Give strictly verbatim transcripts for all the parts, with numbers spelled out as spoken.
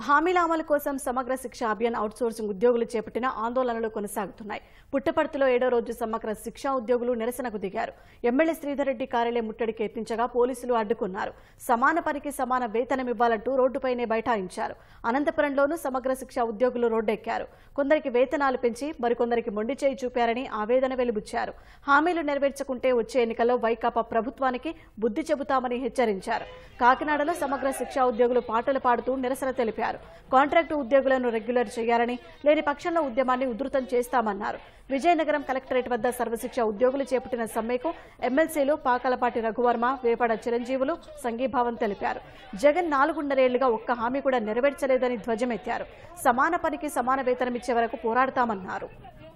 హామీల అమలు కోసం సమగ్ర శిక్ష అభియాన్ అవుట్సోర్సింగ్ ఉద్యోగులు చేపట్టిన ఆందోళనలు కొనసాగుతున్నాయి. పుట్టపర్తిలో ఏడో రోజు సమగ్ర శిక్ష ఉద్యోగులు నిరసనకు దిగారు. ఎమ్మెల్యే శ్రీధర్ రెడ్డి కార్యాలయం ముట్టడికి యత్నించగా పోలీసులు అడ్డుకున్నారు. సమాన పనికి సమాన వేతనం ఇవ్వాలంటూ రోడ్డుపైనే బైఠాయించారు. అనంతపురంలోనూ సమగ్ర శిక్ష ఉద్యోగులు రోడ్డెక్కారు. కొందరికి వేతనాలు పెంచి మరికొందరికి మొండి చేయి చూపారని ఆవేదన వెలిబుచ్చారు. హామీలు నెరవేర్చకుంటే వచ్చే ఎన్నికల్లో వైకాపా ప్రభుత్వానికి బుద్ధి చెబుతామని హెచ్చరించారు. కాకినాడలో సమగ్ర శిక్ష ఉద్యోగులు పాటలు పాడుతూ నిరసన తెలిపారు. కాంట్రాక్టు ఉద్యోగులను రెగ్యులర్ చేయాలని, లేని పక్షంలో ఉద్యమాన్ని ఉధృతం చేస్తామన్నారు. విజయనగరం కలెక్టరేట్ వద్ద సర్వశిక్ష ఉద్యోగులు చేపట్టిన సమ్మెకు ఎమ్మెల్సీలు పాకలపాటి రఘువర్మ, వేపడ చిరంజీవులు సంఘీభావం తెలిపారు. జగన్ నాలుగున్నరేళ్లుగా ఒక్క హామీ కూడా నెరవేర్చలేదని ధ్వజమెత్తారు. సమాన పనికి సమాన వేతనం ఇచ్చే వరకు పోరాడతామన్నారు.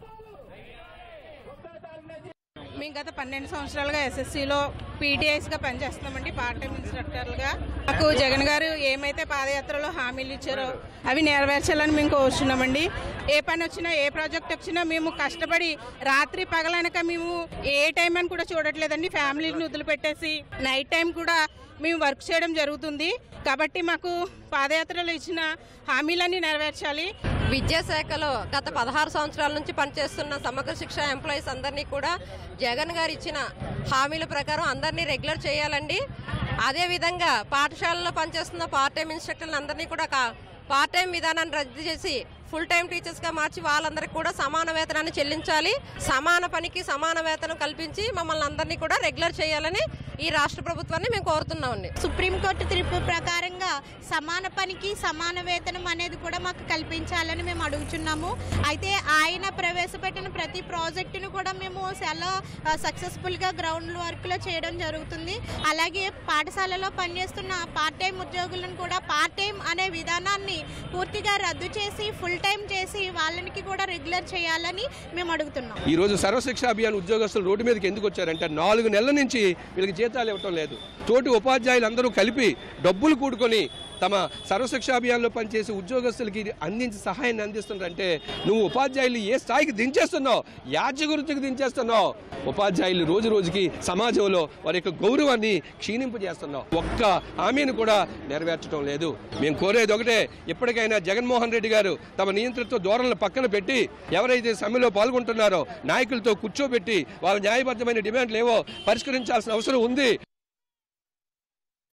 మేము గత పన్నెండు సంవత్సరాలుగా ఎస్ఎస్సీలో పీటీఐస్గా పనిచేస్తున్నామండి, పార్ట్ టైం ఇన్స్ట్రక్టర్లుగా. మాకు జగన్ గారు ఏమైతే పాదయాత్రలో హామీలు ఇచ్చారో అవి నెరవేర్చాలని మేము కోరుచున్నామండి. ఏ పని వచ్చినా, ఏ ప్రాజెక్ట్ వచ్చినా మేము కష్టపడి రాత్రి పగలనక మేము ఏ టైం అని కూడా చూడట్లేదండి. ఫ్యామిలీని వదిలిపెట్టేసి నైట్ టైం కూడా మేము వర్క్ చేయడం జరుగుతుంది. కాబట్టి మాకు పాదయాత్రలో ఇచ్చిన హామీలన్నీ నెరవేర్చాలి. విద్యాశాఖలో గత పదహారు సంవత్సరాల నుంచి పనిచేస్తున్న సమగ్ర శిక్ష ఎంప్లాయీస్ అందరినీ కూడా జగన్ గారు ఇచ్చిన హామీల ప్రకారం అందరినీ రెగ్యులర్ చేయాలండి. అదేవిధంగా పాఠశాలలో పనిచేస్తున్న పార్ట్ టైం ఇన్స్ట్రక్టర్లు అందరినీ కూడా పార్ట్ టైం విధానాన్ని రద్దు చేసి ఫుల్ టైం టీచర్స్గా మార్చి వాళ్ళందరికీ కూడా సమాన వేతనాన్ని చెల్లించాలి. సమాన పనికి సమాన వేతనం కల్పించి మమ్మల్ని అందరినీ కూడా రెగ్యులర్ చేయాలని ఈ రాష్ట్ర ప్రభుత్వాన్ని మేము కోరుతున్నామండి. సుప్రీంకోర్టు తీర్పు ప్రకారంగా సమాన పనికి సమాన వేతనం అనేది కూడా మాకు కల్పించాలని మేము అడుగుతున్నాము. అయితే ఆయన ప్రవేశపెట్టిన ప్రతి ప్రాజెక్టును కూడా మేము చాలా సక్సెస్ఫుల్గా గ్రౌండ్ వర్క్లో చేయడం జరుగుతుంది. అలాగే పాఠశాలలో పనిచేస్తున్న పార్ట్ టైం ఉద్యోగులను కూడా పార్ట్ టైం అనే విధానాన్ని పూర్తిగా రద్దు చేసి ఫుల్ టైం చేసి వాళ్ళకి కూడా రెగ్యులర్ చేయాలని మేము అడుగుతున్నాం. ఈ రోజు సర్వశిక్ష అభియాన్ ఉద్యోగస్తులు రోడ్డు మీదకి ఎందుకు వచ్చారంటే నాలుగు నెలల నుంచి వీళ్ళకి జీతాలు ఇవ్వటం లేదు. తోటి ఉపాధ్యాయులు అందరూ కలిపి డబ్బులు కూడుకొని తమ సర్వశిక్ష అభియాన్లో పనిచేసే ఉద్యోగస్తులకి అందించి సహాయాన్ని అందిస్తున్నారంటే నువ్వు ఉపాధ్యాయులు ఏ స్థాయికి దించేస్తున్నావు, యాజ్య గురించి దించేస్తున్నావు. ఉపాధ్యాయులు రోజు రోజుకి సమాజంలో వారి యొక్క గౌరవాన్ని క్షీణింపజేస్తున్నావు. ఒక్క హామీని కూడా నెరవేర్చడం లేదు. మేము కోరేది ఒకటే, ఇప్పటికైనా జగన్మోహన్ రెడ్డి గారు తమ నియంత్రణతో ధోరణులు పక్కన పెట్టి ఎవరైతే సమ్మెలో పాల్గొంటున్నారో నాయకులతో కూర్చోబెట్టి వాళ్ళ న్యాయబద్ధమైన డిమాండ్లు ఏవో పరిష్కరించాల్సిన అవసరం ఉంది.